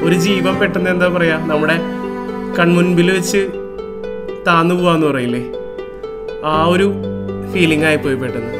ഒരു ജീവൻ പെട്ടെന്ന് എന്താ പറയുക നമ്മുടെ കൺമുൻപിൽ വെച്ച് താന്നു പോവാന്ന് പറയില്ലേ, ആ ഒരു ഫീലിംഗ് ആയിപ്പോയി പെട്ടെന്ന്.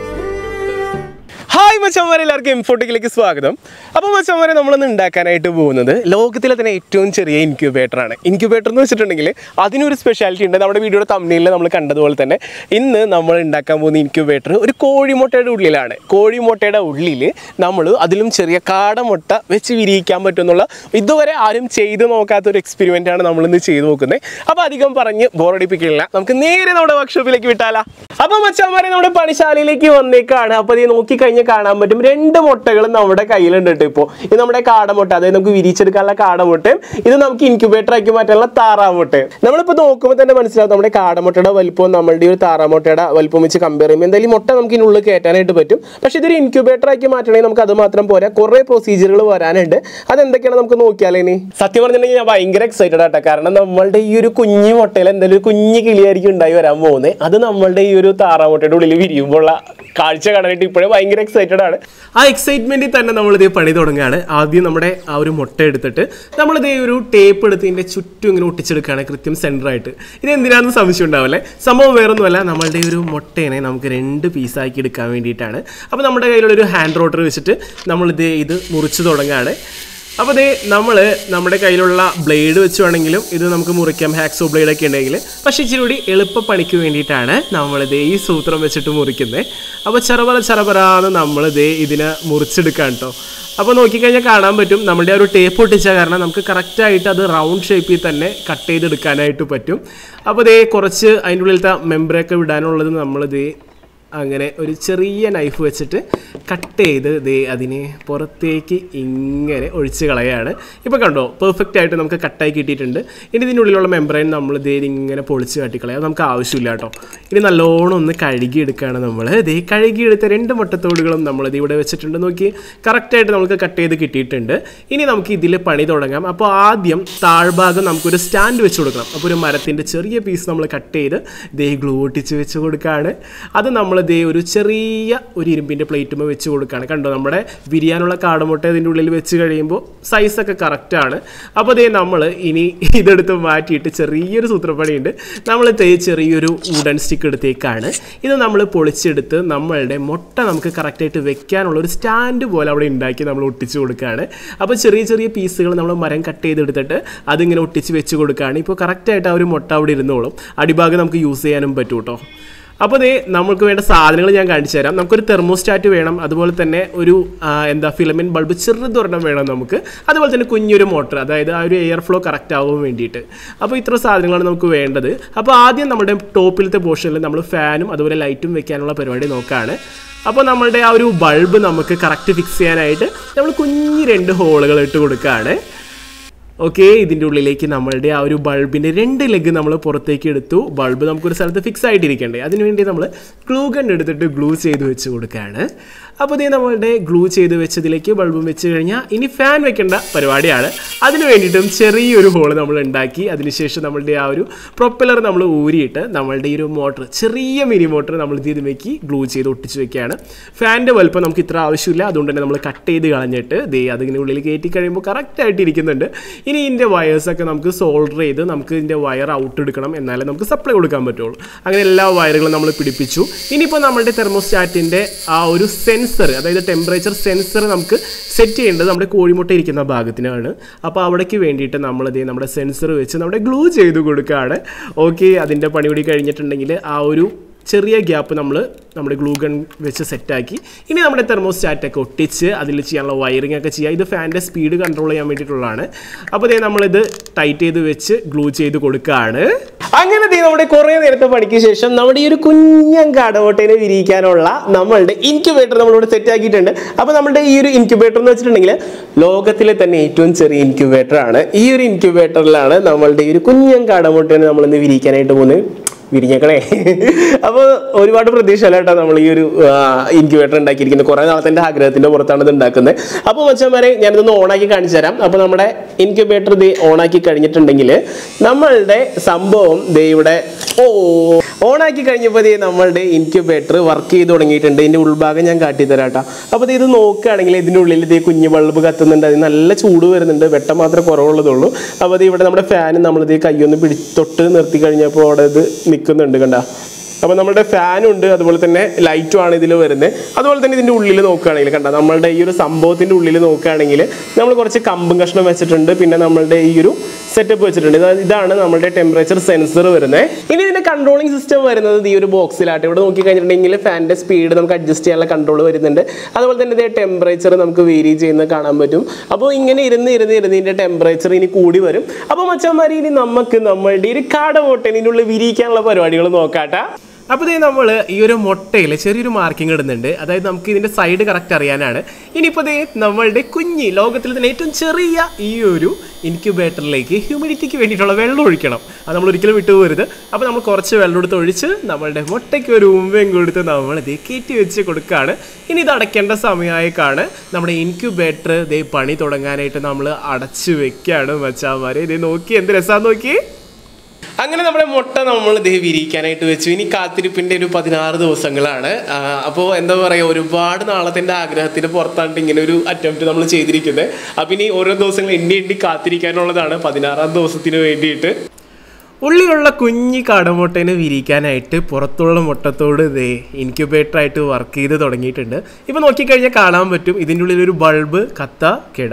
ഹായ് മച്ചന്മാരെ, എല്ലാവർക്കും ഇൻഫോട്ടിക്കിലേക്ക് സ്വാഗതം. അപ്പോൾ മച്ചന്മാരെ, നമ്മളൊന്ന് ഉണ്ടാക്കാനായിട്ട് പോകുന്നത് ലോകത്തിലെ തന്നെ ഏറ്റവും ചെറിയ ഇൻക്യുബേറ്ററാണ്. ഇൻക്യുബേറ്റർ എന്ന് വെച്ചിട്ടുണ്ടെങ്കിൽ അതിനൊരു സ്പെഷ്യാലിറ്റി ഉണ്ട്. നമ്മുടെ വീഡിയോയുടെ തമ്മിലിൽ നമ്മൾ കണ്ടതുപോലെ തന്നെ ഇന്ന് നമ്മൾ ഉണ്ടാക്കാൻ പോകുന്ന ഇൻക്യുബേറ്റർ ഒരു കോഴിമുട്ടയുടെ ഉള്ളിലാണ്. കോഴിമുട്ടയുടെ ഉള്ളിൽ നമ്മൾ അതിലും ചെറിയ കാടമുട്ട വെച്ച് വിരിയിക്കാൻ പറ്റുമെന്നുള്ള ഇതുവരെ ആരും ചെയ്ത് നോക്കാത്തൊരു എക്സ്പെരിമെൻ്റാണ് നമ്മളിന്ന് ചെയ്ത് നോക്കുന്നത്. അപ്പോൾ അധികം പറഞ്ഞ് ബോറടിപ്പിക്കില്ല, നമുക്ക് നേരെ നമ്മുടെ വർക്ക്ഷോപ്പിലേക്ക് വിട്ടാലോ. അപ്പോൾ മച്ചന്മാരെ, നമ്മുടെ പണിശാലയിലേക്ക് വന്നേക്കാണ്. അപ്പോൾ ഇത് നോക്കിക്കഴിഞ്ഞാൽ കാണാൻ പറ്റും 2 മുട്ടകൾ നമ്മുടെ കയ്യിലുണ്ട് കേട്ടോ. ഇപ്പോൾ ഇത് നമ്മുടെ കാടമുട്ട, അതായത് നമുക്ക് വിരിച്ചെടുക്കാനുള്ള കാടമുട്ടയും ഇത് നമുക്ക് ഇൻക്യുബേറ്റർ ആക്കി മാറ്റാനുള്ള താറാമുട്ടയും. നമ്മളിപ്പോൾ നോക്കുമ്പോൾ തന്നെ മനസ്സിലാവും നമ്മുടെ കാടമുട്ടയുടെ വലുപ്പം നമ്മളുടെ ഒരു താറാമുട്ടയുടെ വലുപ്പം വെച്ച് കമ്പയർ ചെയ്യുമ്പോൾ എന്തായാലും മുട്ട നമുക്ക് ഇതിനുള്ളിൽ കയറ്റാനായിട്ട് പറ്റും. പക്ഷേ ഇതൊരു ഇൻക്യുബേറ്റർ ആക്കി മാറ്റണമെങ്കിൽ നമുക്ക് അത് മാത്രം പോരാ, കുറേ പ്രൊസീജിയറുകൾ വരാനുണ്ട്. അതെന്തൊക്കെയാണ് നമുക്ക് നോക്കിയാലേ. ഇനി സത്യം പറഞ്ഞിട്ടുണ്ടെങ്കിൽ ഞാൻ ഭയങ്കര എക്സൈറ്റഡ് ആട്ടോ. കാരണം നമ്മളുടെ ഈ ഒരു കുഞ്ഞു മുട്ടയിൽ എന്തായാലും ഒരു കുഞ്ഞു കിളിയായിരിക്കും ഉണ്ടായി വരാൻ പോകുന്നത്. അത് നമ്മളുടെ ഈ ഒരു താറാമുട്ടയുടെ ഉള്ളിൽ വിരിയുമ്പോഴുള്ള കാഴ്ച കാണാനായിട്ട് ഇപ്പോഴേ ഭയങ്കര എക്സൈറ്റഡ് ആണ്. ആ എക്സൈറ്റ്മെന്റിൽ തന്നെ നമ്മളിത് പണി തുടങ്ങുകയാണ്. ആദ്യം നമ്മുടെ ആ ഒരു മുട്ട എടുത്തിട്ട് നമ്മളിത് ഒരു ടേപ്പ് എടുത്ത് ഇതിൻ്റെ ചുറ്റും ഇങ്ങനെ ഒട്ടിച്ചെടുക്കുകയാണ്, കൃത്യം സെൻറ്ററായിട്ട്. ഇത് എന്തിനാണെന്ന് സംശയം ഉണ്ടാവില്ലേ. സംഭവം വേറൊന്നുമല്ല, നമ്മളുടെ ഒരു മുട്ടേനെ നമുക്ക് 2 പീസാക്കി എടുക്കാൻ വേണ്ടിയിട്ടാണ്. അപ്പോൾ നമ്മുടെ കയ്യിലുള്ളൊരു ഹാൻഡ് റോട്ടർ വെച്ചിട്ട് ഇത് മുറിച്ച് തുടങ്ങുകയാണ്. അപ്പോൾ നമ്മുടെ കയ്യിലുള്ള ബ്ലേഡ് വെച്ച് വേണമെങ്കിലും ഇത് നമുക്ക് മുറിക്കാം, ഹാക്സോ ബ്ലേഡൊക്കെ ഉണ്ടെങ്കിൽ. പക്ഷേ ഇച്ചിരി കൂടി എളുപ്പപ്പണിക്ക് വേണ്ടിയിട്ടാണ് ഈ സൂത്രം വെച്ചിട്ട് മുറിക്കുന്നത്. അപ്പോൾ ചെറുപറാന്ന് ഇതിനെ മുറിച്ചെടുക്കാം കേട്ടോ. അപ്പോൾ നോക്കിക്കഴിഞ്ഞാൽ കാണാൻ പറ്റും നമ്മുടെ ആ ഒരു ടേപ്പ് ഒട്ടിച്ച കാരണം നമുക്ക് കറക്റ്റായിട്ട് അത് റൗണ്ട് ഷേപ്പിൽ തന്നെ കട്ട് ചെയ്തെടുക്കാനായിട്ട് പറ്റും. അപ്പോൾ കുറച്ച് അതിൻ്റെ ഉള്ളിലത്തെ മെമ്പറൊക്കെ വിടാനുള്ളത് അങ്ങനെ ഒരു ചെറിയ നൈഫ് വെച്ചിട്ട് കട്ട് ചെയ്ത് അതിനെ പുറത്തേക്ക് ഇങ്ങനെ ഒഴിച്ച് കളയാണ്. ഇപ്പോൾ കണ്ടോ, പെർഫെക്റ്റ് ആയിട്ട് നമുക്ക് കട്ടായി കിട്ടിയിട്ടുണ്ട്. ഇനി ഇതിനുള്ളിലുള്ള മെമ്പറൈൻ നമ്മൾ ഇങ്ങനെ പൊളിച്ച് കാട്ടിക്കളയാം, നമുക്ക് ആവശ്യമില്ല കേട്ടോ. ഇനി നല്ലോണം ഒന്ന് കഴുകിയെടുക്കുകയാണ് നമ്മൾ. കഴുകിയെടുത്ത 2 മുട്ടത്തോടുകളും നമ്മളിത് ഇവിടെ വെച്ചിട്ടുണ്ട്. നോക്കി, കറക്റ്റായിട്ട് നമുക്ക് കട്ട് ചെയ്ത് കിട്ടിയിട്ടുണ്ട്. ഇനി നമുക്ക് ഇതിൽ പണി തുടങ്ങാം. അപ്പോൾ ആദ്യം താഴ്ഭാഗം നമുക്കൊരു സ്റ്റാൻഡ് വെച്ച് കൊടുക്കണം. അപ്പോൾ ഒരു മരത്തിൻ്റെ ചെറിയ പീസ് നമ്മൾ കട്ട് ചെയ്ത് ഗ്ലൂ ഒട്ടിച്ച് വെച്ച് കൊടുക്കുകയാണ്. അത് നമ്മൾ ഒരു ചെറിയ ഒരു ഇരുമ്പിൻ്റെ പ്ലേറ്റുമ്പോൾ വെച്ച് കൊടുക്കുകയാണ്. കണ്ടോ, നമ്മുടെ വിരിയാനുള്ള കാടമുട്ട ഇതിൻ്റെ ഉള്ളിൽ വെച്ച് കഴിയുമ്പോൾ സൈസൊക്കെ കറക്റ്റാണ്. അപ്പോൾ നമ്മൾ ഇനി ഇതെടുത്ത് മാറ്റിയിട്ട് ചെറിയൊരു സൂത്രപ്പണിയുണ്ട്. നമ്മൾ ചെറിയൊരു വുഡൻ സ്റ്റിക്ക് എടുത്തേക്കാണ്. ഇത് നമ്മൾ പൊളിച്ചെടുത്ത് നമ്മളുടെ മുട്ട നമുക്ക് കറക്റ്റായിട്ട് വെക്കാനുള്ളൊരു സ്റ്റാൻഡ് പോലെ അവിടെ ഉണ്ടാക്കി നമ്മൾ ഒട്ടിച്ച് കൊടുക്കുകയാണ്. അപ്പോൾ ചെറിയ ചെറിയ പീസുകൾ നമ്മൾ മരം കട്ട് ചെയ്തെടുത്തിട്ട് അതിങ്ങനെ ഒട്ടിച്ച് വെച്ച് കൊടുക്കുകയാണ്. ഇപ്പോൾ കറക്റ്റായിട്ട് ആ ഒരു മുട്ട അവിടെ ഇരുന്നോളും. അടിഭാഗം നമുക്ക് യൂസ് ചെയ്യാനും പറ്റും കേട്ടോ. അപ്പോൾ നമുക്ക് വേണ്ട സാധനങ്ങൾ ഞാൻ കാണിച്ചു തരാം. നമുക്കൊരു തെർമോസ്റ്റാറ്റ് വേണം, അതുപോലെ തന്നെ ഒരു ഫിലമെൻറ്റ് ബൾബ് ചെറുതൊരെണ്ണം വേണം നമുക്ക്, അതുപോലെ തന്നെ കുഞ്ഞൊരു മോട്ടർ, അതായത് ആ ഒരു എയർ ഫ്ലോ കറക്റ്റ് ആവാൻ വേണ്ടിയിട്ട്. അപ്പോൾ ഇത്ര സാധനങ്ങളാണ് നമുക്ക് വേണ്ടത്. അപ്പോൾ ആദ്യം നമ്മുടെ ടോപ്പിലത്തെ പോർഷനിൽ നമ്മൾ ഫാനും അതുപോലെ ലൈറ്റും വെക്കാനുള്ള പരിപാടി നോക്കുകയാണ്. അപ്പോൾ നമ്മളുടെ ആ ഒരു ബൾബ് നമുക്ക് കറക്റ്റ് ഫിക്സ് ചെയ്യാനായിട്ട് നമ്മൾ കുഞ്ഞ് 2 ഹോളുകൾ ഇട്ട് കൊടുക്കുകയാണ്. ഓക്കെ, ഇതിൻ്റെ ഉള്ളിലേക്ക് നമ്മളുടെ ആ ഒരു ബൾബിൻ്റെ 2 ലെഗ് നമ്മൾ പുറത്തേക്ക് എടുത്തു. ബൾബ് നമുക്കൊരു സ്ഥലത്ത് ഫിക്സ് ആയിട്ടിരിക്കണ്ടേ, അതിനുവേണ്ടി നമ്മൾ ഗ്ലൂ ഗൺ എടുത്തിട്ട് ഗ്ലൂ ചെയ്ത് വെച്ച് കൊടുക്കുകയാണ്. അപ്പോൾ നമ്മളുടെ ഗ്ലൂ ചെയ്ത് വെച്ചതിലേക്ക് ബൾബും വെച്ച് കഴിഞ്ഞാൽ ഇനി ഫാൻ വെക്കേണ്ട പരിപാടിയാണ്. അതിന് വേണ്ടിയിട്ടും ചെറിയൊരു ഹോള് നമ്മൾ ഉണ്ടാക്കി. അതിനുശേഷം നമ്മളുടെ ആ ഒരു പ്രൊപ്പലർ നമ്മൾ ഊരിയിട്ട് നമ്മളുടെ ഈ ഒരു മോട്ടർ, ചെറിയ മിനി മോട്ടർ നമ്മൾ ഇതിലേക്ക് ഗ്ലൂ ചെയ്ത് ഒട്ടിച്ച് വെക്കുകയാണ്. ഫാനിൻ്റെ വലുപ്പം നമുക്ക് ഇത്ര ആവശ്യമില്ല, അതുകൊണ്ട് തന്നെ നമ്മൾ കട്ട് ചെയ്ത് കളഞ്ഞിട്ട് അതിൻ്റെ ഉള്ളിൽ കയറ്റി കഴിയുമ്പോൾ കറക്റ്റായിട്ട് ഇരിക്കുന്നുണ്ട്. ഇനി ഇതിൻ്റെ വയേഴ്സൊക്കെ നമുക്ക് സോൾഡർ ചെയ്ത് നമുക്ക് ഇതിൻ്റെ വയർ ഔട്ട് എടുക്കണം, എന്നാലേ നമുക്ക് സപ്ലൈ കൊടുക്കാൻ പറ്റുള്ളൂ. അങ്ങനെ എല്ലാ വയറുകളും നമ്മൾ പിടിപ്പിച്ചു. ഇനിയിപ്പോൾ നമ്മുടെ തെർമോസ്റ്റാറ്റിൻ്റെ ആ ഒരു സെൻസർ, അതായത് ടെമ്പറേച്ചർ സെൻസർ നമുക്ക് സെറ്റ് ചെയ്യേണ്ടത് നമ്മുടെ കോഴിമുട്ട ഇരിക്കുന്ന ഭാഗത്തിനാണ്. അപ്പോൾ അവിടേക്ക് വേണ്ടിയിട്ട് നമ്മുടെ സെൻസർ വെച്ച് നമ്മുടെ ഗ്ലൂ ചെയ്ത് കൊടുക്കുകയാണ്. ഓക്കെ, അതിൻ്റെ പണി കൂടി കഴിഞ്ഞിട്ടുണ്ടെങ്കിൽ ആ ഒരു ചെറിയ ഗ്യാപ്പ് നമ്മുടെ ഗ്ലൂ ഗൺ വെച്ച് സെറ്റാക്കി. ഇനി നമ്മുടെ തെർമോസ്റ്റാറ്റൊക്കെ ഒട്ടിച്ച് അതിൽ ചെയ്യാനുള്ള വയറിംഗ് ഒക്കെ ചെയ്യുക. ഇത് ഫാനിൻ്റെ സ്പീഡ് കൺട്രോൾ ചെയ്യാൻ വേണ്ടിയിട്ടുള്ളതാണ്. അപ്പോൾ നമ്മളിത് ടൈറ്റ് ചെയ്ത് വെച്ച് ഗ്ലൂ ചെയ്ത് കൊടുക്കുകയാണ്. അങ്ങനെ നമ്മുടെ കുറേ നേരത്തെ പണിക്ക് ശേഷം നമ്മുടെ ഈ ഒരു കുഞ്ഞൻ കാടമുട്ടേനെ വിരിയിക്കാനുള്ള നമ്മളുടെ ഇൻക്യുബേറ്റർ നമ്മളിവിടെ സെറ്റ് ആക്കിയിട്ടുണ്ട്. അപ്പോൾ നമ്മുടെ ഈ ഒരു ഇൻക്യുബേറ്റർ എന്ന് വെച്ചിട്ടുണ്ടെങ്കിൽ ലോകത്തിലെ തന്നെ ഏറ്റവും ചെറിയ ഇൻക്യുബേറ്റർ ആണ്. ഈ ഒരു ഇൻക്യുബേറ്ററിലാണ് നമ്മളുടെ ഈ ഒരു കുഞ്ഞൻ കാടമുട്ടേനെ നമ്മളിന്ന് വിരിയിക്കാനായിട്ട് പോകുന്നത്. വിരിഞ്ഞേക്കണേ. അപ്പോൾ ഒരുപാട് പ്രതീക്ഷ അല്ല കേട്ടോ നമ്മൾ ഈ ഒരു ഇൻക്യുബേറ്റർ ഉണ്ടാക്കിയിരിക്കുന്നത്. കുറേ നാളത്തെ ആഗ്രഹത്തിന്റെ പുറത്താണ് ഇത് ഉണ്ടാക്കുന്നത്. അപ്പോൾ മച്ചാന്മാരെ ഞാനിതൊന്ന് ഓണാക്കി കാണിച്ചു തരാം. അപ്പോൾ നമ്മുടെ ഇൻക്യുബേറ്റർ ഇത് ഓണാക്കി കഴിഞ്ഞിട്ടുണ്ടെങ്കിൽ നമ്മളുടെ സംഭവം ഇവിടെ ഓണാക്കി കഴിഞ്ഞപ്പോൾ നമ്മളുടെ ഇൻക്യുബേറ്റർ വർക്ക് ചെയ്ത് തുടങ്ങിയിട്ടുണ്ട്. ഇതിന്റെ ഉൾഭാഗം ഞാൻ കാട്ടിത്തരാം കേട്ടോ. അപ്പോൾ ഇത് നോക്കുകയാണെങ്കിൽ ഇതിൻ്റെ ഉള്ളിൽ ഇത് കുഞ്ഞു ബൾബ് കത്തുന്നുണ്ട്. അത് നല്ല ചൂട് വരുന്നുണ്ട്, വെട്ടം മാത്രമേ കുറവുള്ളതുള്ളൂ. അപ്പോൾ അത് ഇവിടെ നമ്മുടെ ഫാൻ നമ്മളിത് കൈയൊന്ന് തൊട്ട് നിർത്തി കഴിഞ്ഞപ്പോൾ അവിടെ ഇത് നിൽക്കുന്നുണ്ട് കണ്ട. അപ്പോൾ നമ്മുടെ ഫാനുണ്ട്, അതുപോലെ തന്നെ ലൈറ്റുമാണ് ഇതിൽ വരുന്നത്. അതുപോലെ തന്നെ ഇതിൻ്റെ ഉള്ളിൽ നോക്കുകയാണെങ്കിൽ കണ്ട, നമ്മളുടെ ഈ ഒരു സംഭവത്തിൻ്റെ ഉള്ളിൽ നോക്കുകയാണെങ്കിൽ നമ്മൾ കുറച്ച് കമ്പും കഷ്ണം വെച്ചിട്ടുണ്ട്. പിന്നെ നമ്മളുടെ ഈ ഒരു സെറ്റപ്പ് വെച്ചിട്ടുണ്ട്. ഇതാണ് നമ്മളുടെ ടെമ്പറേച്ചർ സെൻസർ വരുന്നത്. ഇനി ഇതിൻ്റെ കൺട്രോളിംഗ് സിസ്റ്റം വരുന്നത് ഈ ഒരു ബോക്സിലായിട്ട്. ഇവിടെ നോക്കി കഴിഞ്ഞിട്ടുണ്ടെങ്കിൽ ഫാനിൻ്റെ സ്പീഡ് നമുക്ക് അഡ്ജസ്റ്റ് ചെയ്യാനുള്ള കൺട്രോൾ വരുന്നുണ്ട്. അതുപോലെ തന്നെ ഇതിൻ്റെ ടെമ്പറേച്ചർ നമുക്ക് വേരി ചെയ്യുന്നത് കാണാൻ പറ്റും. അപ്പോൾ ഇങ്ങനെ ഇരുന്ന് ഇതിൻ്റെ ടെമ്പറേച്ചർ ഇനി കൂടി വരും. അപ്പോൾ മച്ചാന്മാരെ ഇനി നമുക്ക് നമ്മളുടെ ഒരു കാടമുട്ടേൻ്റെ ഉള്ളിൽ വിരിയിക്കാനുള്ള പരിപാടികൾ നോക്കാട്ടാ. അപ്പോൾ ഇത് നമ്മൾ ഈ ഒരു മുട്ടയിൽ ചെറിയൊരു മാർക്കിംഗ് ഇടുന്നുണ്ട്. അതായത് നമുക്ക് ഇതിൻ്റെ സൈഡ് കറക്റ്റ് അറിയാനാണ്. ഇനിയിപ്പോൾ നമ്മളുടെ കുഞ്ഞി ലോകത്തിൽ തന്നെ ഏറ്റവും ചെറിയ ഈ ഒരു ഇൻക്യുബേറ്ററിലേക്ക് ഹ്യൂമിഡിറ്റിക്ക് വേണ്ടിയിട്ടുള്ള വെള്ളം ഒഴിക്കണം. അത് നമ്മൾ ഒരിക്കലും വിട്ടുപോകരുത്. അപ്പോൾ നമ്മൾ കുറച്ച് വെള്ളം എടുത്ത് ഒഴിച്ച് നമ്മളുടെ മുട്ടയ്ക്ക് ഒരു ഉമ്മയും കൊടുത്ത് നമ്മളിത് കയറ്റി വെച്ച് കൊടുക്കുകയാണ്. ഇനി ഇത് അടയ്ക്കേണ്ട സമയമായേക്കാണ്. നമ്മുടെ ഇൻക്യുബേറ്റർ പണി തുടങ്ങാനായിട്ട് നമ്മൾ അടച്ചു വെക്കുകയാണ് മച്ചാന്മാരെ. ഇത് നോക്കി എന്ത് രസമാണെന്ന് നോക്കി. അങ്ങനെ നമ്മുടെ മുട്ട നമ്മൾ വിരിയിക്കാനായിട്ട് വെച്ചു. ഇനി കാത്തിരിപ്പിൻ്റെ ഒരു 16 ദിവസങ്ങളാണ്. അപ്പോൾ എന്താ പറയുക, ഒരുപാട് നാളത്തിൻ്റെ ആഗ്രഹത്തിന് പുറത്താണ്ട് ഇങ്ങനെ ഒരു അറ്റംപ്റ്റ് നമ്മൾ ചെയ്തിരിക്കുന്നത്. അപ്പം ഇനി ഓരോ ദിവസങ്ങൾ എണ്ണി കാത്തിരിക്കാനുള്ളതാണ് 16ാം ദിവസത്തിന് വേണ്ടിയിട്ട്. ഉള്ളിലുള്ള കുഞ്ഞി കാടമുട്ടേനെ വിരിയിക്കാനായിട്ട് പുറത്തുള്ള മുട്ടത്തോട് ഇൻക്യുബേറ്ററായിട്ട് വർക്ക് ചെയ്ത് തുടങ്ങിയിട്ടുണ്ട്. ഇപ്പോൾ നോക്കിക്കഴിഞ്ഞാൽ കാണാൻ പറ്റും ഇതിൻ്റെ ഉള്ളിലൊരു ബൾബ് കത്ത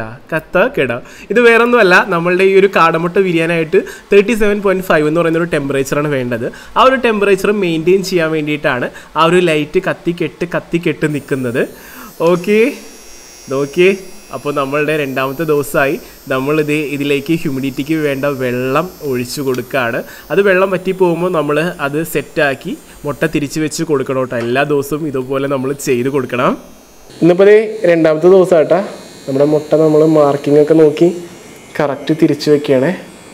കെട. ഇത് വേറൊന്നുമല്ല, നമ്മളുടെ ഈ ഒരു കാടമുട്ട വിരിയാനായിട്ട് 37.5 എന്ന് പറയുന്ന ഒരു ടെമ്പറേച്ചറാണ് വേണ്ടത്. ആ ഒരു ടെമ്പറേച്ചർ മെയിൻറ്റെയിൻ ചെയ്യാൻ വേണ്ടിയിട്ടാണ് ആ ഒരു ലൈറ്റ് കത്തിക്കെട്ട് നിൽക്കുന്നത്. ഓക്കെ നോക്കിയേ. അപ്പോൾ നമ്മളുടെ 2ാമത്തെ ദിവസമായി. നമ്മളിത് ഇതിലേക്ക് ഹ്യൂമിഡിറ്റിക്ക് വേണ്ട വെള്ളം ഒഴിച്ചു കൊടുക്കുകയാണ്. അത് വെള്ളം വറ്റി പോകുമ്പോൾ നമ്മൾ അത് സെറ്റാക്കി മുട്ട തിരിച്ച് വെച്ച് കൊടുക്കണം കേട്ടോ. എല്ലാ ദിവസവും ഇതുപോലെ നമ്മൾ ചെയ്ത് കൊടുക്കണം. ഇന്നിപ്പോൾ 2ാമത്തെ ദിവസം കേട്ടോ. നമ്മുടെ മുട്ട നമ്മൾ മാർക്കിംഗ് ഒക്കെ നോക്കി കറക്റ്റ് തിരിച്ച് വെക്കുകയാണേ.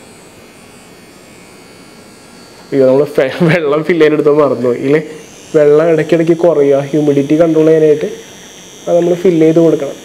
അയ്യോ, നമ്മൾ വെള്ളം ഫില്ല് ചെയ്യാനെടുത്ത് മറന്നുപോയി ഇല്ലേ. വെള്ളം ഇടയ്ക്കിടയ്ക്ക് കുറയുക, ഹ്യൂമിഡിറ്റി കൺട്രോൾ ചെയ്യാനായിട്ട് അത് നമ്മൾ ഫില്ല് ചെയ്ത് കൊടുക്കണം.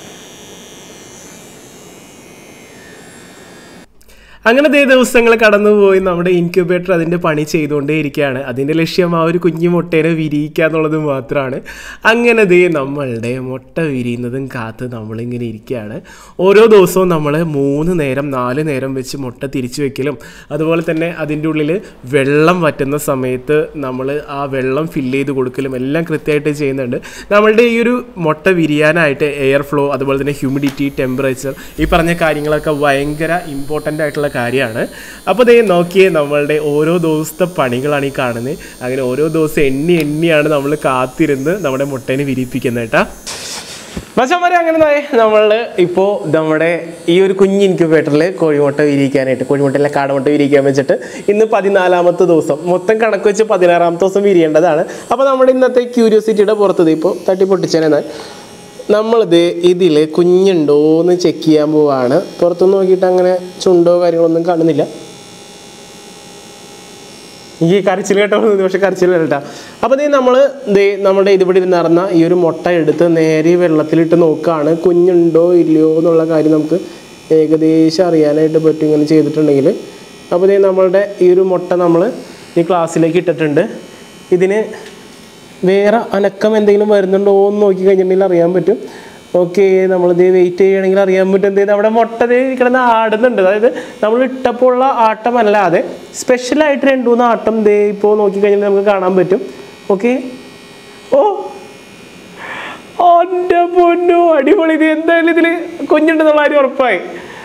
അങ്ങനെ ദിവസങ്ങൾ കടന്നുപോയി. നമ്മുടെ ഇൻക്യുബേറ്റർ അതിൻ്റെ പണി ചെയ്തുകൊണ്ടേയിരിക്കുകയാണ്. അതിൻ്റെ ലക്ഷ്യം ആ ഒരു കുഞ്ഞു മുട്ടേനെ വിരിയിക്കുക എന്നുള്ളത് മാത്രമാണ്. അങ്ങനെ നമ്മളുടെ മുട്ട വിരിയുന്നതും കാത്ത് നമ്മളിങ്ങനെ ഇരിക്കുകയാണ്. ഓരോ ദിവസവും നമ്മൾ 3 നേരം 4 നേരം വെച്ച് മുട്ട തിരിച്ചു വെക്കലും, അതുപോലെ തന്നെ അതിൻ്റെ ഉള്ളിൽ വെള്ളം വറ്റുന്ന സമയത്ത് നമ്മൾ ആ വെള്ളം ഫില്ല് ചെയ്ത് കൊടുക്കലും എല്ലാം കൃത്യമായിട്ട് ചെയ്യുന്നുണ്ട്. നമ്മളുടെ ഈ ഒരു മുട്ട വിരിയാനായിട്ട് എയർ ഫ്ലോ, അതുപോലെ തന്നെ ഹ്യൂമിഡിറ്റി, ടെമ്പറേച്ചർ, ഈ പറഞ്ഞ കാര്യങ്ങളൊക്കെ ഭയങ്കര ഇമ്പോർട്ടൻ്റ് ആയിട്ടുള്ള കാര്യമാണ്. അപ്പോൾ നോക്കിയേ, നമ്മളുടെ ഓരോ ദിവസത്തെ പണികളാണ് ഈ കാണുന്നത്. അങ്ങനെ ഓരോ ദിവസം എണ്ണിയാണ് നമ്മൾ കാത്തിരുന്ന് നമ്മുടെ മുട്ടേനെ വിരിയിപ്പിക്കുന്നത് കേട്ടോ. മച്ചാന്മാരെ അങ്ങനെ നമ്മൾ ഇപ്പോൾ നമ്മുടെ ഈ ഒരു കുഞ്ഞ് ഇൻക്യുബേറ്ററിൽ കോഴിമുട്ട വിരിയിക്കാനായിട്ട്, കോഴിമുട്ടയിലെ കാടമുട്ട വിരിയിക്കാൻ വെച്ചിട്ട് ഇന്ന് 14ാമത്തെ ദിവസം. മൊത്തം കണക്ക് വെച്ച് 16ാമത്തെ ദിവസം വിരിയേണ്ടതാണ്. അപ്പോൾ നമ്മുടെ ഇന്നത്തെ ക്യൂരിയോസിറ്റിയുടെ പുറത്ത് ഇപ്പോൾ തട്ടി പൊട്ടിച്ചേനാൽ നമ്മളിത് ഇതിൽ കുഞ്ഞുണ്ടോയെന്ന് ചെക്ക് ചെയ്യാൻ പോവാണ്. പുറത്തുനിന്ന് നോക്കിയിട്ട് അങ്ങനെ ചുണ്ടോ കാര്യങ്ങളൊന്നും കാണുന്നില്ല. ഈ കരച്ചിൽ കേട്ടോ, പക്ഷെ കരച്ചിൽ വരട്ടാ. അപ്പോൾ നമ്മുടെ ഇതിവിടെ നടന്ന ഈ ഒരു മുട്ട എടുത്ത് നേരെ വെള്ളത്തിലിട്ട് നോക്കുകയാണ്. കുഞ്ഞുണ്ടോ ഇല്ലയോ എന്നുള്ള കാര്യം നമുക്ക് ഏകദേശം അറിയാനായിട്ട് പറ്റും ഇങ്ങനെ ചെയ്തിട്ടുണ്ടെങ്കിൽ. അപ്പോൾ നമ്മളുടെ ഈ ഒരു മുട്ട നമ്മൾ ഈ ഗ്ലാസ്സിലേക്ക് ഇട്ടിട്ടുണ്ട്. ഇതിന് വേറെ അനക്കം എന്തെങ്കിലും വരുന്നുണ്ടോ എന്ന് നോക്കി കഴിഞ്ഞിട്ടുണ്ടെങ്കിൽ അറിയാൻ പറ്റും. ഓക്കെ, നമ്മളിത് വെയിറ്റ് ചെയ്യുകയാണെങ്കിൽ അറിയാൻ പറ്റും നമ്മുടെ മുട്ട കിടന്ന് ആടുന്നുണ്ട്. അതായത് നമ്മൾ ഇട്ടപ്പോൾ ഉള്ള ആട്ടമല്ലാതെ സ്പെഷ്യലായിട്ട് 2-3 ആട്ടം ഇപ്പോൾ നോക്കിക്കഴിഞ്ഞാൽ നമുക്ക് കാണാൻ പറ്റും. ഓക്കെ, എൻ്റെ പൊന്നോ അടിപൊളി. ഇത് എന്തായാലും ഇതിൽ കുഞ്ഞുണ്ടെന്നുള്ള കാര്യം ഉറപ്പായി.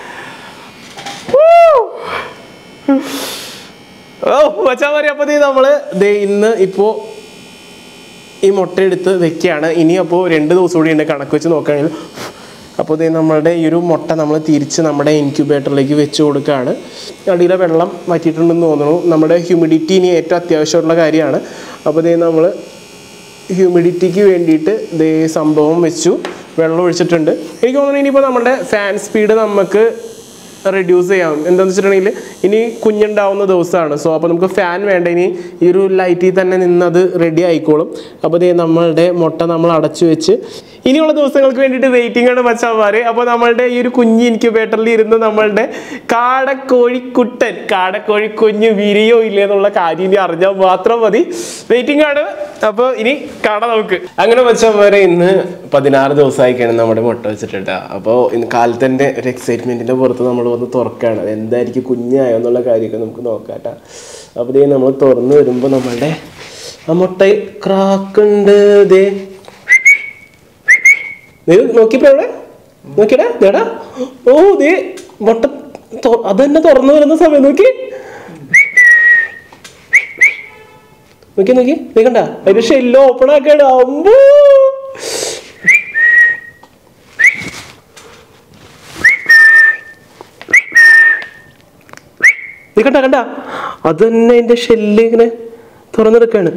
മച്ചാൻ പറയാം. അപ്പോൾ നമ്മൾ ഇന്ന് ഇപ്പോൾ ഈ മുട്ട എടുത്ത് വെക്കുകയാണ്. ഇനി അപ്പോൾ 2 ദിവസം കൂടി ഉണ്ട് കണക്ക് വെച്ച് നോക്കുകയാണെങ്കിൽ. അപ്പോൾ നമ്മളുടെ ഈ ഒരു മുട്ട നമ്മൾ തിരിച്ച് നമ്മുടെ ഇൻക്യുബേറ്ററിലേക്ക് വെച്ച് കൊടുക്കുകയാണ്. അടിയിലെ വെള്ളം വറ്റിയിട്ടുണ്ടെന്ന് തോന്നുന്നു. നമ്മുടെ ഹ്യൂമിഡിറ്റി ഇനി ഏറ്റവും അത്യാവശ്യമുള്ള കാര്യമാണ്. അപ്പോൾ നമ്മൾ ഹ്യൂമിഡിറ്റിക്ക് വേണ്ടിയിട്ട് സംഭവം വെച്ചു, വെള്ളം ഒഴിച്ചിട്ടുണ്ട്. എനിക്ക് തോന്നുന്നു ഇനിയിപ്പോൾ നമ്മുടെ ഫാൻ സ്പീഡ് നമുക്ക് റെഡ്യൂസ് ചെയ്യാം. എന്താണെന്ന് വെച്ചിട്ടുണ്ടെങ്കിൽ ഇനി കുഞ്ഞുണ്ടാവുന്ന ദിവസമാണ്. സോ അപ്പോൾ നമുക്ക് ഫാൻ വേണ്ട, ഇനി ഈ ഒരു ലൈറ്റിൽ തന്നെ നിന്നത് റെഡി ആയിക്കോളും. അപ്പോൾ ഇതേ നമ്മളുടെ മുട്ട നമ്മൾ അടച്ചു വെച്ച് ഇനിയുള്ള ദിവസങ്ങൾക്ക് വേണ്ടിയിട്ട് വെയിറ്റിംഗ് ആണ് മച്ചാന്മാർ. അപ്പോൾ നമ്മളുടെ ഈ ഒരു കുഞ്ഞ് ഇൻക്യുബേറ്ററിൽ ഇരുന്ന് നമ്മളുടെ കാടക്കോഴി കുഞ്ഞ് വിരിയോ ഇല്ലേ എന്നുള്ള കാര്യം ഇനി അറിഞ്ഞാൽ മാത്രം മതി. വെയിറ്റിംഗ് ആണ്. അപ്പോൾ ഇനി കാണാം നമുക്ക്. അങ്ങനെ മച്ചാന്മാരെ ഇന്ന് 16 ദിവസമായിക്കാണ് നമ്മുടെ മുട്ട വെച്ചിട്ടാ. അപ്പോൾ ഇന്ന് കാലത്തന്നെ ഒരു എക്സൈറ്റ്മെന്റിന്റെ പുറത്ത് നമ്മൾ വന്ന് തുറക്കാണ്. എന്തായിരിക്കും കുഞ്ഞായോ എന്നുള്ള കാര്യമൊക്കെ നമുക്ക് നോക്കാട്ടാ. അപ്പോൾ ഇതേ നമ്മൾ തുറന്നു വരുമ്പോൾ നമ്മളുടെ ആ മുട്ട ക്രാക്കുണ്ട്. ദേ നീ നോക്കിയപ്പോ എവിടെ നോക്കിയടാ ദേടാ. ഓ ദേ മുട്ട അത് തന്നെ തുറന്നു വരുന്ന സമയം നോക്കി നോക്കി നോക്കി നീ കണ്ട അതിന്റെ ഷെല്ല് ഓപ്പൺ ആക്കാണ്. അമ്പോ നീ കണ്ട കണ്ട അത് തന്നെ അതിന്റെ ഷെല്ല് ഇങ്ങനെ തുറന്നെടുക്കാണ്.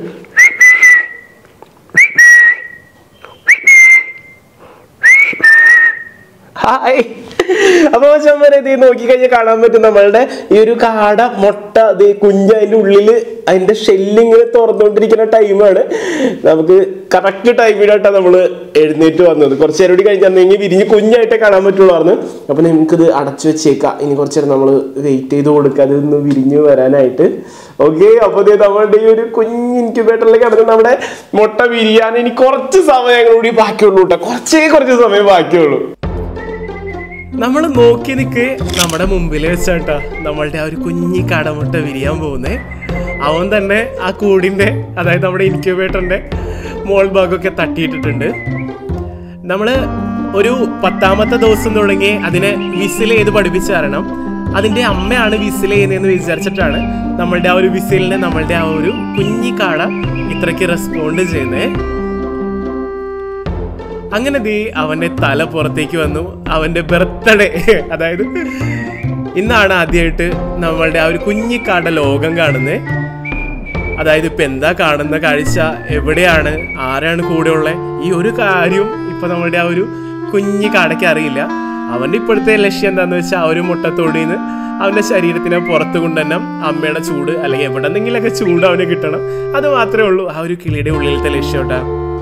ഹായ്. അപ്പോൾ ചമ്മരതി നോക്കിക്കഴിഞ്ഞാൽ കാണാൻ പറ്റും നമ്മളുടെ ഈ ഒരു കാട മുട്ട കുഞ്ഞ് അതിൻ്റെ ഉള്ളിൽ അതിൻ്റെ ഷെല്ലിങ്ങനെ തുറന്നുകൊണ്ടിരിക്കുന്ന ടൈമാണ്. നമുക്ക് കറക്റ്റ് ടൈമിലായിട്ടാണ് നമ്മൾ എഴുന്നേറ്റ് വന്നത്. കുറച്ച് നേരം കൂടി കഴിഞ്ഞാൽ വിരിഞ്ഞ് കുഞ്ഞായിട്ടേ കാണാൻ പറ്റുള്ളായിരുന്നു. അപ്പം നമുക്കിത് അടച്ചു വെച്ചേക്കാം. ഇനി കുറച്ച് നേരം നമ്മൾ വെയിറ്റ് ചെയ്ത് കൊടുക്കുക അതൊന്ന് വിരിഞ്ഞ് വരാനായിട്ട്. ഓക്കെ. അപ്പോൾ നമ്മളുടെ ഈ ഒരു കുഞ്ഞ് ഇൻക്യുബേറ്ററിലേക്ക് കിടന്ന് നമ്മുടെ മുട്ട വിരിയാൻ ഇനി കുറച്ച് സമയം കൂടി ബാക്കിയുള്ളൂ കേട്ടോ. കുറച്ച് സമയം ബാക്കിയുള്ളൂ. നമ്മൾ നോക്കി നിൽക്ക് നമ്മുടെ മുമ്പിൽ വെച്ചാട്ടാ നമ്മളുടെ ആ ഒരു കുഞ്ഞി കാടമുട്ട വിരിയാൻ പോകുന്നത്. അവൻ തന്നെ ആ കൂടിൻ്റെ അതായത് നമ്മുടെ ഇൻക്യുബേറ്ററിൻ്റെ മോൾ ഭാഗമൊക്കെ തട്ടിയിട്ടിട്ടുണ്ട്. നമ്മൾ ഒരു 10ാമത്തെ ദിവസം തുടങ്ങി അതിനെ വിസിൽ ചെയ്ത് പഠിപ്പിച്ചു തരണം. അതിൻ്റെ അമ്മയാണ് വിസിൽ ചെയ്യുന്നതെന്ന് വിചാരിച്ചിട്ടാണ് നമ്മളുടെ ആ ഒരു വിസിലിനെ നമ്മളുടെ ആ ഒരു കുഞ്ഞി കാട ഇത്രയ്ക്ക് റെസ്പോണ്ട് ചെയ്യുന്നത്. അങ്ങനെ അവന്റെ തല പുറത്തേക്ക് വന്നു. അവന്റെ ബർത്ത്ഡേ അതായത് ഇന്നാണ് ആദ്യമായിട്ട് നമ്മളുടെ ആ ഒരു കുഞ്ഞിക്കാട ലോകം കാണുന്നത്. അതായത് ഇപ്പൊ എന്താ കാണുന്ന കാഴ്ച, എവിടെയാണ്, ആരാണ് കൂടെ ഉള്ളത്, ഈ ഒരു കാര്യം ഇപ്പൊ നമ്മളുടെ ആ ഒരു കുഞ്ഞിക്കാടയ്ക്ക് അറിയില്ല. അവന്റെ ഇപ്പോഴത്തെ ലക്ഷ്യം എന്താന്ന് വെച്ചാൽ ആ ഒരു മുട്ടത്തോടിൽ നിന്ന് അവന്റെ ശരീരത്തിനെ പുറത്തു കൊണ്ടുതന്നെ അമ്മയുടെ ചൂട് അല്ലെങ്കിൽ എവിടെന്നെങ്കിലൊക്കെ ചൂട് അവന് കിട്ടണം. അത് മാത്രമേ ഉള്ളൂ ആ ഒരു കിളിയുടെ ഉള്ളിലത്തെ ലക്ഷ്യം കേട്ടാ.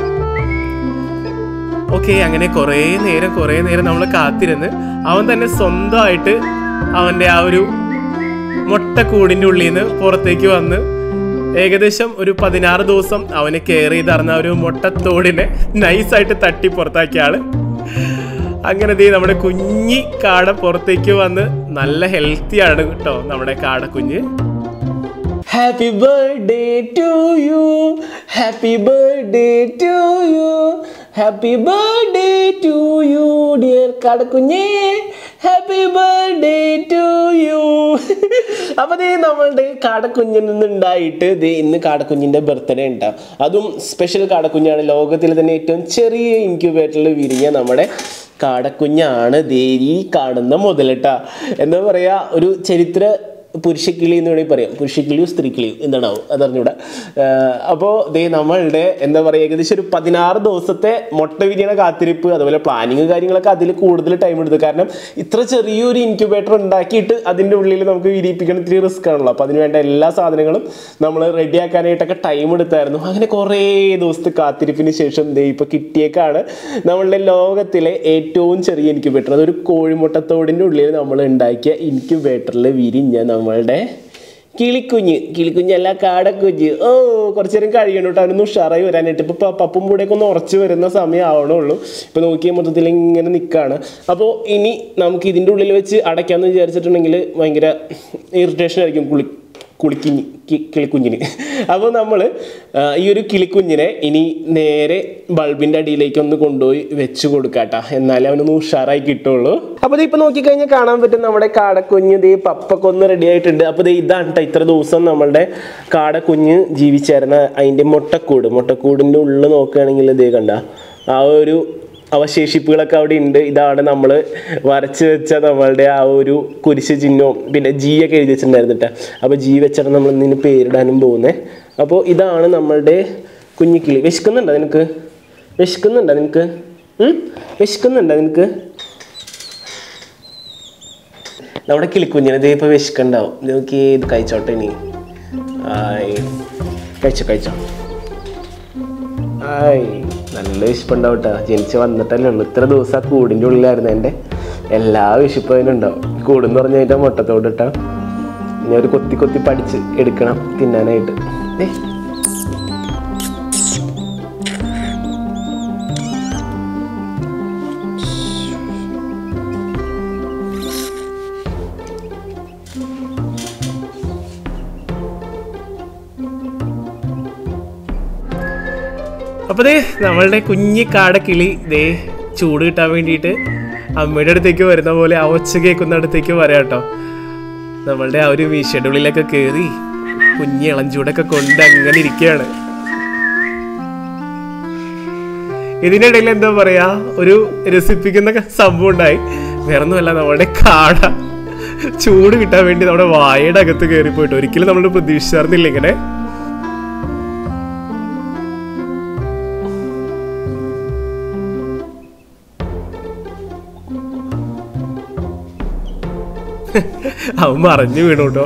ഓക്കെ. അങ്ങനെ കുറേ നേരം നമ്മൾ കാത്തിരുന്ന് അവൻ തന്നെ സ്വന്തമായിട്ട് അവൻ്റെ ആ ഒരു മുട്ടക്കൂടിൻ്റെ ഉള്ളിൽ നിന്ന് പുറത്തേക്ക് വന്ന് ഏകദേശം ഒരു 16 ദിവസം അവനെ കെയർ ചെയ്തറിഞ്ഞ ഒരു മുട്ടത്തോടിനെ നൈസായിട്ട് തട്ടി പുറത്താക്കിയ ആള്. അങ്ങനെ നമ്മുടെ കുഞ്ഞി കാട പുറത്തേക്ക് വന്ന് നല്ല ഹെൽത്തി ആണ് കേട്ടോ നമ്മുടെ കാടക്കുഞ്ഞ്. Happy birthday to you, happy birthday to you, happy birthday to you dear കാടക്കുഞ്ഞേ, ഹാപ്പി ബർത്ത്ഡേ ടു യു. അപ്പോൾ നമ്മളുടെ കാടക്കുഞ്ഞിൽ നിന്നുണ്ടായിട്ട് ഇന്ന് കാടക്കുഞ്ഞിൻ്റെ ബർത്ത്ഡേ ഉണ്ടാവും. അതും സ്പെഷ്യൽ കാടക്കുഞ്ഞാണ്. ലോകത്തിൽ തന്നെ ഏറ്റവും ചെറിയ ഇൻക്യുബേറ്ററിൽ വിരിഞ്ഞ നമ്മുടെ കാടക്കുഞ്ഞാണ് ദേവി കാണുന്ന മുതലട്ട. എന്താ പറയുക, ഒരു ചരിത്ര പുരുഷക്കിളി എന്ന് വേണമെങ്കിൽ പറയാം. പുരുഷക്കിളിയും സ്ത്രീക്കിളിയും എന്താണാവും അതറിഞ്ഞൂടെ. അപ്പോൾ നമ്മളുടെ എന്താ പറയുക ഏകദേശം ഒരു 16 ദിവസത്തെ മുട്ട വിരിയണ കാത്തിരിപ്പ്, അതുപോലെ പ്ലാനിങ് കാര്യങ്ങളൊക്കെ അതിൽ കൂടുതൽ ടൈം എടുത്തു. കാരണം ഇത്ര ചെറിയൊരു ഇൻക്യുബേറ്റർ ഉണ്ടാക്കിയിട്ട് അതിൻ്റെ ഉള്ളിൽ നമുക്ക് വിരിയിപ്പിക്കണം ഇത്തിരി റിസ്ക് ആണല്ലോ. അപ്പോൾ അതിന് വേണ്ട എല്ലാ സാധനങ്ങളും നമ്മൾ റെഡിയാക്കാനായിട്ടൊക്കെ ടൈം എടുത്തായിരുന്നു. അങ്ങനെ കുറേ ദിവസത്തെ കാത്തിരിപ്പിന് ശേഷം ഇപ്പോൾ കിട്ടിയേക്കാണ് നമ്മളുടെ ലോകത്തിലെ ഏറ്റവും ചെറിയ ഇൻക്യുബേറ്റർ. അതൊരു കോഴിമുട്ടത്തോടിൻ്റെ ഉള്ളിൽ നമ്മൾ ഉണ്ടാക്കിയ ഇൻക്യുബേറ്ററിൽ വിരിഞ്ഞ നമ്മളുടെ കിളിക്കുഞ്ഞല്ല കാടക്കുഞ്ഞ്. കുറച്ചു നേരം കഴിയണം കേട്ടോ അവനൊന്ന് ഉഷാറായി വരാനായിട്ട്. ഇപ്പോൾ പപ്പും കൂടെയൊക്കെ ഒന്ന് ഉറച്ച് വരുന്ന സമയം ആവണുള്ളൂ. ഇപ്പോൾ നോക്കിയ മൊത്തത്തിൽ ഇങ്ങനെ നിൽക്കുകയാണ്. അപ്പോൾ ഇനി നമുക്ക് ഇതിൻ്റെ ഉള്ളിൽ വെച്ച് അടയ്ക്കാമെന്ന് വിചാരിച്ചിട്ടുണ്ടെങ്കിൽ ഭയങ്കര ഇറിറ്റേഷൻ ആയിരിക്കും കിളിക്കുഞ്ഞിന്. അപ്പോൾ നമ്മൾ ഈ ഒരു കിളിക്കുഞ്ഞിനെ ഇനി നേരെ ബൾബിൻ്റെ അടിയിലേക്ക് ഒന്ന് കൊണ്ടുപോയി വെച്ച് കൊടുക്കാട്ടാ, എന്നാലേ അവനൊന്ന് ഉഷാറായി കിട്ടുള്ളൂ. അപ്പോൾ ഇപ്പോൾ നോക്കിക്കഴിഞ്ഞാൽ കാണാൻ പറ്റും നമ്മുടെ കാടക്കുഞ്ഞ് പപ്പൊക്കെ ഒന്ന് റെഡി ആയിട്ടുണ്ട്. അപ്പോൾ ഇതാണ് കേട്ടോ ഇത്ര ദിവസം നമ്മളുടെ കാടക്കുഞ്ഞ് ജീവിച്ചായിരുന്ന അതിൻ്റെ മുട്ടക്കൂടിൻ്റെ ഉള്ളിൽ നോക്കുകയാണെങ്കിൽ കണ്ട ആ ഒരു അവശേഷിപ്പുകളൊക്കെ അവിടെ ഉണ്ട്. ഇതാണ് നമ്മൾ വരച്ച് വെച്ച നമ്മളുടെ ആ ഒരു കുരിശ് ചിഹ്നവും പിന്നെ ജി ഒക്കെ എഴുതി വെച്ചിട്ടുണ്ടായിരുന്നിട്ട്. അപ്പോൾ ജി വെച്ചാണ് നമ്മൾ ഇതിന് പേരിടാനും പോകുന്നത്. അപ്പോൾ ഇതാണ് നമ്മളുടെ കുഞ്ഞിക്കിളി. വിശക്കുന്നുണ്ടോ നിനക്ക്? നമ്മുടെ കിളിക്കുഞ്ഞിനെ ഇത് ഇപ്പോൾ വിശക്കുണ്ടാവും. നോക്കി ഇത് കഴിച്ചോട്ടെ ഇനി. കഴിച്ചോ. നല്ല വിശപ്പുണ്ടാവും കേട്ടോ. ജനിച്ച് വന്നിട്ടല്ലേ ഉള്ളൂ. ഇത്ര ദിവസം ആ കൂടിൻ്റെ ഉള്ളിലായിരുന്നു. എൻ്റെ എല്ലാ വിശപ്പും അതിനുണ്ടാവും. കൂടെന്ന് പറഞ്ഞാൽ അതിൻ്റെ മുട്ടത്തോട് ഇട്ടാൽ ഇനി ഒരു കൊത്തി പഠിച്ച് എടുക്കണം തിന്നാനായിട്ട്. അപ്പോൾ ദേ നമ്മളുടെ കുഞ്ഞി കാടക്കിളി ദേ ചൂട് കിട്ടാൻ വേണ്ടിയിട്ട് അമ്മയുടെ അടുത്തേക്ക് വരുന്ന പോലെ ആ ഒച്ച കേൾക്കുന്ന അടുത്തേക്ക് വരാം കേട്ടോ. നമ്മളുടെ ആ ഒരു വീശയുടെ ഉള്ളിലൊക്കെ കയറി കുഞ്ഞി ഇളഞ്ചൂടൊക്കെ കൊണ്ട് അങ്ങനെ ഇരിക്കുകയാണ്. ഇതിനിടയിൽ എന്താ പറയാ, ഒരു രസിപ്പിക്കുന്ന സംഭവം ഉണ്ടായി. വേറൊന്നുമല്ല, നമ്മളുടെ കാട ചൂട് കിട്ടാൻ വേണ്ടി നമ്മുടെ വായയുടെ അകത്ത് കയറി പോയിട്ട് ഒരിക്കലും നമ്മൾ പ്രതീക്ഷിച്ചായിരുന്നില്ല ഇങ്ങനെ. അവൻ മറിഞ്ഞു വീണു കേട്ടോ.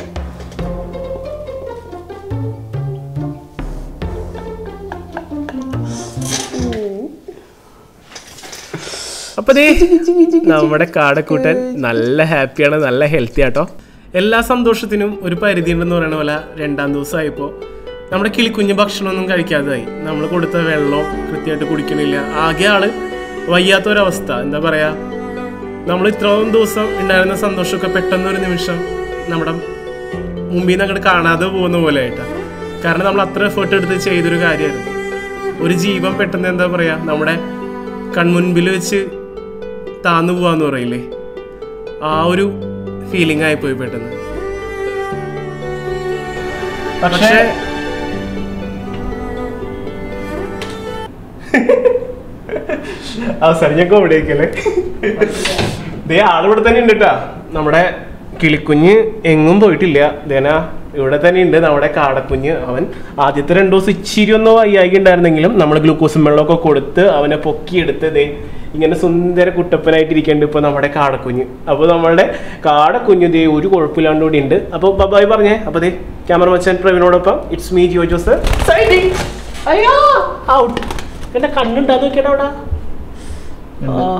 അപ്പൊ നമ്മുടെ കാടക്കൂട്ടൻ നല്ല ഹാപ്പിയാണ്, നല്ല ഹെൽത്തി ആട്ടോ. എല്ലാ സന്തോഷത്തിനും ഒരു പരിധി ഉണ്ടെന്ന് പറയുന്ന പോലെ 2ാം ദിവസമായപ്പോൾ നമ്മുടെ കിളിക്കുഞ്ഞ് ഭക്ഷണമൊന്നും കഴിക്കാതായി. നമ്മൾ കൊടുത്ത വെള്ളം കൃത്യമായിട്ട് കുടിക്കണില്ല. ആകെ ആള് വയ്യാത്തൊരവസ്ഥ. എന്താ പറയാ, നമ്മൾ ഇത്രയും ദിവസം ഉണ്ടായിരുന്ന സന്തോഷമൊക്കെ പെട്ടെന്നൊരു നിമിഷം നമ്മുടെ മുമ്പിൽ നിന്ന് അങ്ങോട്ട് കാണാതെ പോകുന്ന പോലെ ആയിട്ടാണ്. കാരണം നമ്മൾ അത്ര എഫേർട്ട് എടുത്ത് ചെയ്തൊരു കാര്യമായിരുന്നു. ഒരു ജീവൻ പെട്ടെന്ന് എന്താ പറയുക, നമ്മുടെ കൺമുൻപിൽ വെച്ച് താന്നു പോവാന്ന് പറയില്ലേ, ആ ഒരു ഫീലിംഗ് ആയിപ്പോയി പെട്ടെന്ന്. പക്ഷേ അവസാനം ഞാൻ കോമഡിയാക്കല്ലേ. ദേ ആളിവിടെ തന്നെ ഉണ്ട് കേട്ടാ. നമ്മുടെ കിളിക്കുഞ്ഞ് എങ്ങും പോയിട്ടില്ല. ദേനാ ഇവിടെ തന്നെ ഉണ്ട് നമ്മുടെ കാടക്കുഞ്ഞ്. അവൻ ആദ്യത്തെ 2 ദിവസം ഇച്ചിരി ഒന്നും വയ്യായി ഉണ്ടായിരുന്നെങ്കിലും നമ്മൾ ഗ്ലൂക്കോസും വെള്ളമൊക്കെ കൊടുത്ത് അവനെ പൊക്കിയെടുത്ത് ദേ ഇങ്ങനെ സുന്ദര കുട്ടപ്പനായിട്ടിരിക്കുന്നുണ്ട് ഇപ്പോൾ നമ്മുടെ കാടക്കുഞ്ഞ്. അപ്പോൾ നമ്മളുടെ കാടക്കുഞ്ഞ് ദേ ഒരു കുഴപ്പമില്ലാണ്ട് കൂടി ഉണ്ട്. അപ്പോൾ ബബായ് പറഞ്ഞേ. അപ്പോൾ ദേ ക്യാമറ മച്ചാൻ പ്രവീണോടൊപ്പം ഇറ്റ്സ് മീ ജിയോ ജോസ്. അയ്യോ ഔട്ട്. എന്റെ കണ്ണുണ്ടാ നോക്കിയടാ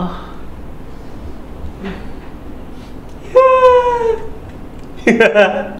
അവിടെ.